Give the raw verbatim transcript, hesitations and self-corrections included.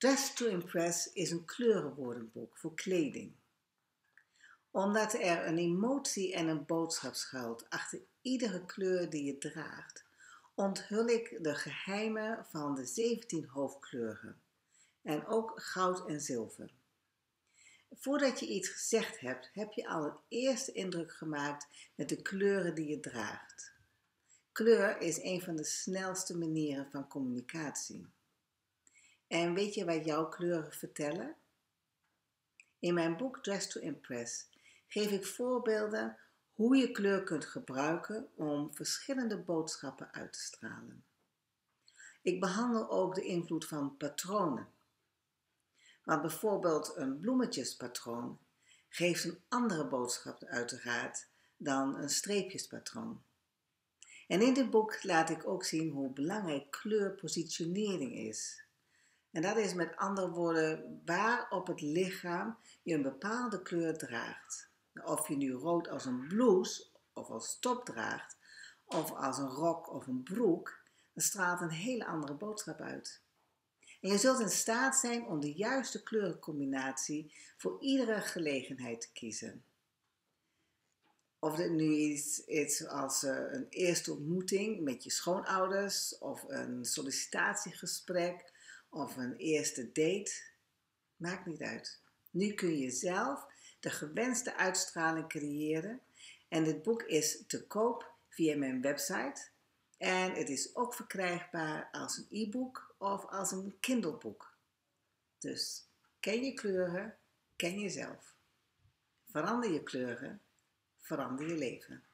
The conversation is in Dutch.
Dress to Impress is een kleurenwoordenboek voor kleding. Omdat er een emotie en een boodschap schuilt achter iedere kleur die je draagt, onthul ik de geheimen van de zeventien hoofdkleuren en ook goud en zilver. Voordat je iets gezegd hebt, heb je al een eerste indruk gemaakt met de kleuren die je draagt. Kleur is een van de snelste manieren van communicatie. En weet je wat jouw kleuren vertellen? In mijn boek Dress to Impress geef ik voorbeelden hoe je kleur kunt gebruiken om verschillende boodschappen uit te stralen. Ik behandel ook de invloed van patronen. Want bijvoorbeeld een bloemetjespatroon geeft een andere boodschap uiteraard dan een streepjespatroon. En in dit boek laat ik ook zien hoe belangrijk kleurpositionering is. En dat is met andere woorden waar op het lichaam je een bepaalde kleur draagt. Of je nu rood als een blouse of als top draagt, of als een rok of een broek, dan straalt een hele andere boodschap uit. En je zult in staat zijn om de juiste kleurencombinatie voor iedere gelegenheid te kiezen. Of dit nu iets is als een eerste ontmoeting met je schoonouders, of een sollicitatiegesprek, of een eerste date, maakt niet uit. Nu kun je zelf de gewenste uitstraling creëren en dit boek is te koop via mijn website en het is ook verkrijgbaar als een e-book of als een Kindleboek. Dus ken je kleuren, ken jezelf. Verander je kleuren, verander je leven.